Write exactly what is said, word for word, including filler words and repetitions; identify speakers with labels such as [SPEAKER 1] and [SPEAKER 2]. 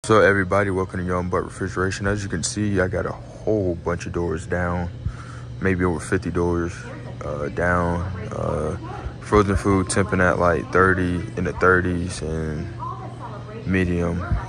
[SPEAKER 1] What's up, everybody? Welcome to Young But Refrigeration. As you can see, I got a whole bunch of doors down, maybe over fifty doors uh, down. Uh, frozen food temping at like thirty in the thirties, and medium